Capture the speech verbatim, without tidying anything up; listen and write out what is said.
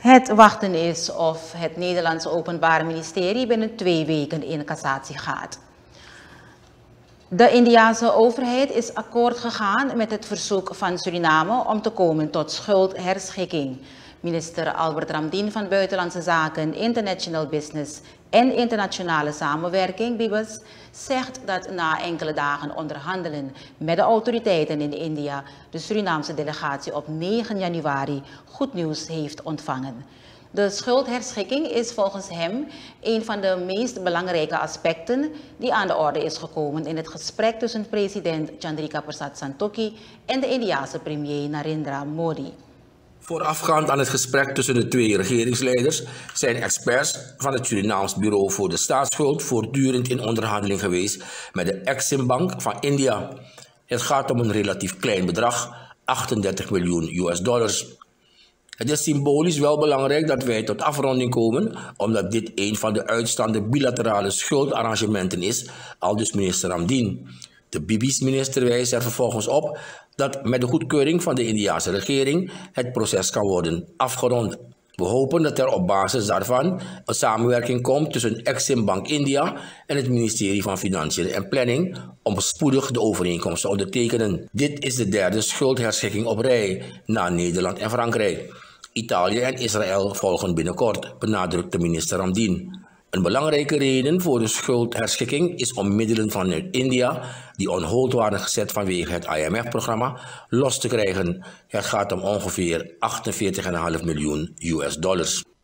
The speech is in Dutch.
Het wachten is of het Nederlandse Openbaar Ministerie binnen twee weken in cassatie gaat. De Indiase overheid is akkoord gegaan met het verzoek van Suriname om te komen tot schuldherschikking. Minister Albert Ramdien van Buitenlandse Zaken, International Business en Internationale Samenwerking, B I B S, zegt dat na enkele dagen onderhandelen met de autoriteiten in India de Surinaamse delegatie op negen januari goed nieuws heeft ontvangen. De schuldherschikking is volgens hem een van de meest belangrijke aspecten die aan de orde is gekomen in het gesprek tussen president Chandrika Persat Santokhi en de Indiase premier Narendra Modi. Voorafgaand aan het gesprek tussen de twee regeringsleiders zijn experts van het Surinaams Bureau voor de Staatsschuld voortdurend in onderhandeling geweest met de Exim Bank van India. Het gaat om een relatief klein bedrag, achtendertig miljoen U S dollars. Het is symbolisch wel belangrijk dat wij tot afronding komen, omdat dit een van de uitstaande bilaterale schuldarrangementen is, aldus minister Ramdien. De B I B S-minister wijst er vervolgens op dat met de goedkeuring van de Indiase regering het proces kan worden afgerond. We hopen dat er op basis daarvan een samenwerking komt tussen Exim Bank India en het ministerie van Financiën en Planning om spoedig de overeenkomst te ondertekenen. Dit is de derde schuldherschikking op rij na Nederland en Frankrijk. Italië en Israël volgen binnenkort, benadrukt de minister Ramdien. Een belangrijke reden voor de schuldherschikking is om middelen vanuit India, die on hold waren gezet vanwege het I M F-programma, los te krijgen. Het gaat om ongeveer achtenveertig komma vijf miljoen U S dollars.